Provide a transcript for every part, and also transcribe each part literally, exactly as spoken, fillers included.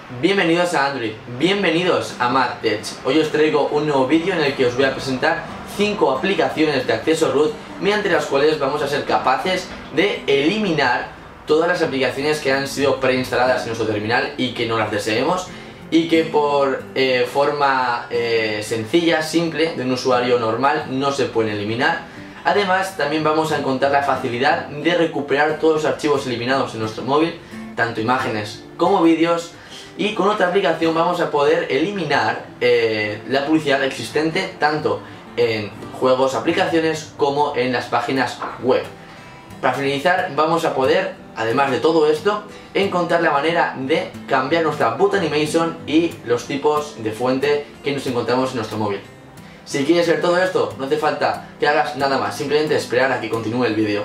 Bienvenidos a Android, bienvenidos a MadTech. Hoy os traigo un nuevo vídeo en el que os voy a presentar cinco aplicaciones de acceso root mediante las cuales vamos a ser capaces de eliminar todas las aplicaciones que han sido preinstaladas en nuestro terminal y que no las deseemos y que por eh, forma eh, sencilla, simple, de un usuario normal no se pueden eliminar. Además, también vamos a encontrar la facilidad de recuperar todos los archivos eliminados en nuestro móvil, tanto imágenes como vídeos. Y con otra aplicación vamos a poder eliminar eh, la publicidad existente tanto en juegos, aplicaciones como en las páginas web. Para finalizar vamos a poder, además de todo esto, encontrar la manera de cambiar nuestra boot animation y los tipos de fuente que nos encontramos en nuestro móvil. Si quieres ver todo esto, no hace falta que hagas nada más, simplemente esperar a que continúe el vídeo.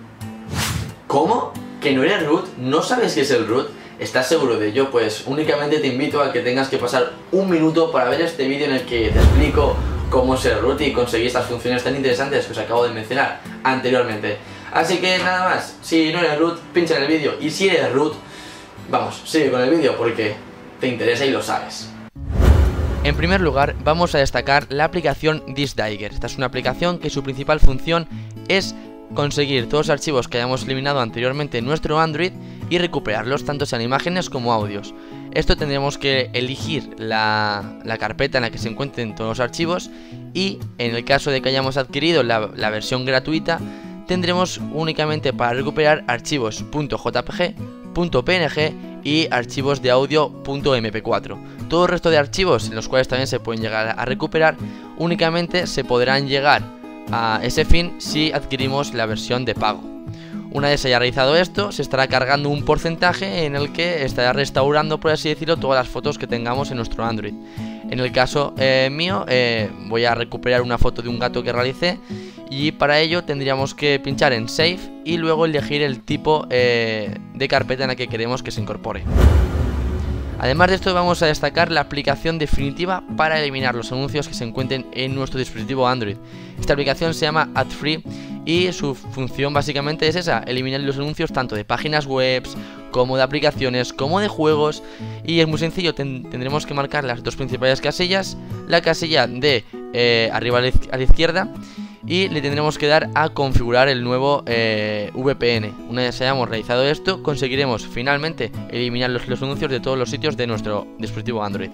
¿Cómo? ¿Que no eres root? ¿No sabes qué es el root? ¿Estás seguro de ello? Pues únicamente te invito a que tengas que pasar un minuto para ver este vídeo en el que te explico cómo ser root y conseguir estas funciones tan interesantes que os acabo de mencionar anteriormente. Así que nada más, si no eres root, pincha en el vídeo, y si eres root, vamos, sigue con el vídeo porque te interesa y lo sabes. En primer lugar, vamos a destacar la aplicación ThisDigger. Esta es una aplicación que su principal función es conseguir todos los archivos que hayamos eliminado anteriormente en nuestro Android y recuperarlos, tanto sean imágenes como audios. Esto tendremos que elegir la, la carpeta en la que se encuentren todos los archivos, y en el caso de que hayamos adquirido la, la versión gratuita, tendremos únicamente para recuperar archivos .jpg, .png y archivos de audio .m p cuatro. Todo el resto de archivos, en los cuales también se pueden llegar a recuperar, únicamente se podrán llegar a ese fin si adquirimos la versión de pago. Una vez se haya realizado esto, se estará cargando un porcentaje en el que estará restaurando, por así decirlo, todas las fotos que tengamos en nuestro Android. En el caso eh, mío, eh, voy a recuperar una foto de un gato que realicé, y para ello tendríamos que pinchar en Save y luego elegir el tipo eh, de carpeta en la que queremos que se incorpore. Además de esto, vamos a destacar la aplicación definitiva para eliminar los anuncios que se encuentren en nuestro dispositivo Android. Esta aplicación se llama AdFree y su función básicamente es esa: eliminar los anuncios tanto de páginas web como de aplicaciones como de juegos. Y es muy sencillo, ten tendremos que marcar las dos principales casillas, la casilla de eh, arriba a la, iz a la izquierda, y le tendremos que dar a configurar el nuevo eh, V P N. Una vez hayamos realizado esto, conseguiremos finalmente eliminar los, los anuncios de todos los sitios de nuestro dispositivo Android.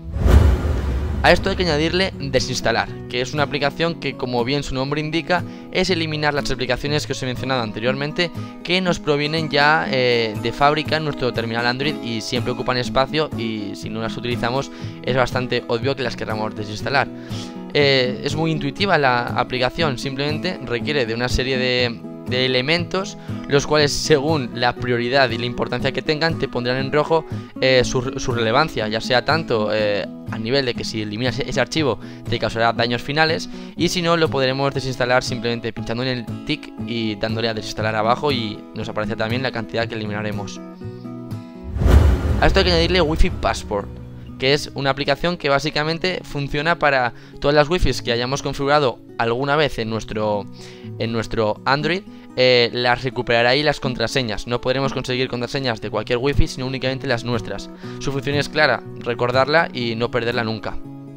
A esto hay que añadirle desinstalar, que es una aplicación que, como bien su nombre indica, es eliminar las aplicaciones que os he mencionado anteriormente, que nos provienen ya eh, de fábrica en nuestro terminal Android y siempre ocupan espacio, y si no las utilizamos es bastante obvio que las queramos desinstalar. Eh, es muy intuitiva la aplicación, simplemente requiere de una serie de, de elementos, los cuales, según la prioridad y la importancia que tengan, te pondrán en rojo eh, su, su relevancia, ya sea tanto eh, a nivel de que si eliminas ese archivo te causará daños finales, y si no, lo podremos desinstalar simplemente pinchando en el tick y dándole a desinstalar abajo, y nos aparece también la cantidad que eliminaremos. A esto hay que añadirle Wi-Fi Passport, que es una aplicación que básicamente funciona para todas las Wi-Fi que hayamos configurado alguna vez en nuestro, en nuestro Android. Eh, las recuperará ahí las contraseñas. No podremos conseguir contraseñas de cualquier Wi-Fi, sino únicamente las nuestras. Su función es clara: recordarla y no perderla nunca.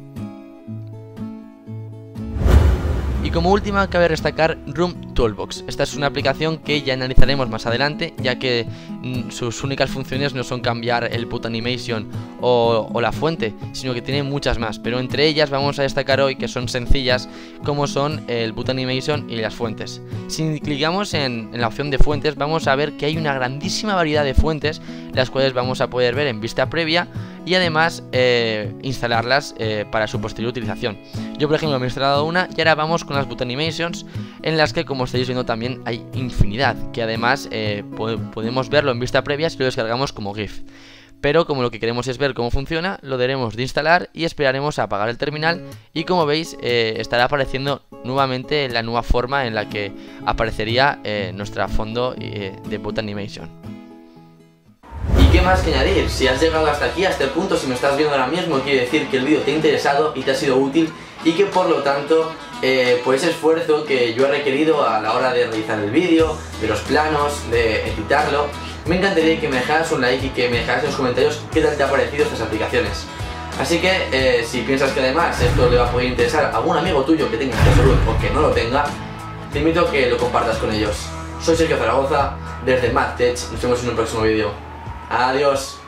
Y como última, cabe destacar Room Toolbox. Esta es una aplicación que ya analizaremos más adelante, ya que mm, sus únicas funciones no son cambiar el boot animation o, o la fuente, sino que tiene muchas más, pero entre ellas vamos a destacar hoy que son sencillas, como son el boot animation y las fuentes. Si clicamos en, en la opción de fuentes, vamos a ver que hay una grandísima variedad de fuentes, las cuales vamos a poder ver en vista previa y además eh, instalarlas eh, para su posterior utilización. Yo, por ejemplo, me he instalado una, y ahora vamos con las boot animations, en las que, como estáis viendo, también hay infinidad, que además eh, po podemos verlo en vista previa si lo descargamos como GIF. Pero como lo que queremos es ver cómo funciona, lo daremos de instalar y esperaremos a apagar el terminal, y como veis eh, estará apareciendo nuevamente la nueva forma en la que aparecería eh, nuestro fondo eh, de boot animation. ¿Y qué más que añadir? Si has llegado hasta aquí, hasta este punto, si me estás viendo ahora mismo, quiere decir que el vídeo te ha interesado y te ha sido útil, y que por lo tanto eh, pues ese esfuerzo que yo he requerido a la hora de realizar el vídeo, de los planos, de editarlo, me encantaría que me dejaras un like y que me dejaras en los comentarios qué tal te ha parecido estas aplicaciones. Así que eh, si piensas que además esto le va a poder interesar a algún amigo tuyo que tenga Acceso Root o que no lo tenga, te invito a que lo compartas con ellos. Soy Sergio Zaragoza desde MathTech, nos vemos en un próximo vídeo. Adiós.